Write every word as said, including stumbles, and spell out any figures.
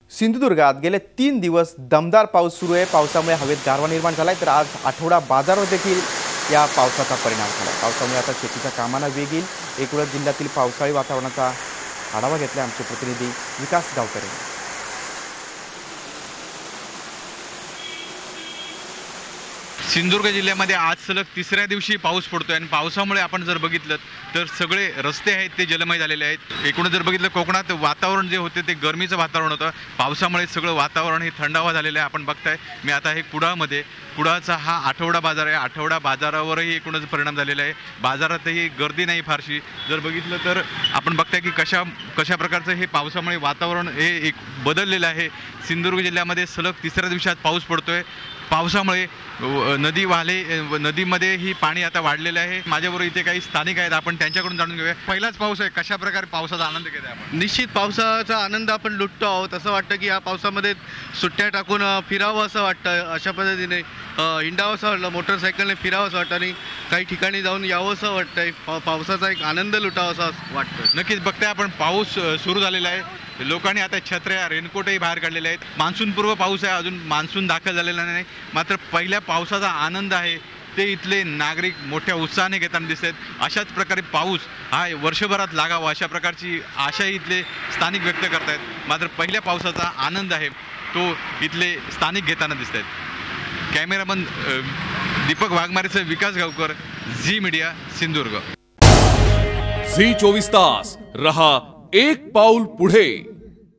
सिंधुदुर्गात गेले तीन दिवस दमदार पाऊस सुरू आहे। पावसामुळे हवेत गारवा निर्माण झालाय, तर आज आठवडा बाजारावर देखील या पावसाचा परिणाम झाला। पावसामुळे आता शेतीच्या कामांना वेग येईल। एकूणच जिल्ह्यातील पावसाळी वातावरणाचा आढावा घेतला आमचे प्रतिनिधी विकास गावकर यांनी। सिंधुदुर्ग जिल्ह्यामध्ये आज सलग तिसऱ्या दिवशी पाऊस पडतोय आणि पावसामुळे आपण जर बघितलं तर सगळे रस्ते आहेत ते जलमय झालेले आहेत। एकूणच जर बघितलं कोकणात वातावरण जे होते ते गरमीचं वातावरण होतं, पावसामुळे सगळं वातावरण हे थंडावा झालेलं आहे। आपण बघताय मी आता हे कुडाळमध्ये, कुडाळचा हा आठवडा बाजार आहे। आठवडा बाजारावरही एकूणच परिणाम झालेला आहे। बाजारातही गर्दी नाही फारशी। जर बघितलं तर आपण बघताय की कशा कशा प्रकारचं हे पावसामुळे वातावरण हे एक बदललेलं आहे। सिंधुदुर्ग जिल्ह्यामध्ये सलग तिसऱ्या दिवशी आज पाऊस पडतोय। पावसामुळे नदी वाहले, नदीमध्ये ही पाणी आता वाढलेलं आहे। माझ्याबरोबर इथे काही स्थानिक आहेत, आपण त्यांच्याकडून जाणून घेऊया। पहिलाच पाऊस आहे, कशा प्रकारे पावसाचा आनंद घेताय आपण? निश्चित पावसाचा आनंद आपण लुटतो आहोत। असं वाटतं की या पावसामध्ये सुट्ट्या टाकून फिरावं असं वाटतं, अशा पद्धतीने हिंडावं असं वाटलं, मोटरसायकलने फिरावं असं वाटतं आणि काही ठिकाणी जाऊन यावं असं वाटतंय। पावसाचा एक आनंद लुटावा असं वाटतं। नक्कीच बघताय आपण पाऊस सुरू झालेला आहे। लोकांनी आता छत्र्या, रेनकोटही बाहेर काढलेले आहेत। मान्सून पूर्व पाऊस आहे, अजून मान्सून दाखल झालेला नाही, मात्र पहिल्या पावसाचा आनंद आहे ते इथले नागरिक मोठ्या उत्साहाने घेताना दिसत आहेत। अशाच प्रकारे पाऊस हा वर्षभरात लागावा अशा प्रकारची आशा इथले स्थानिक व्यक्त करत आहेत। मात्र पहिल्या पावसाचा आनंद आहे तो इथले स्थानिक घेताना दिसत आहेत। कॅमेरामन दीपक वाघमारेसह Vikas Gavkar, Zee media, Sindhudurg. Zee चोवीस तास रहा एक पाऊल पुढे।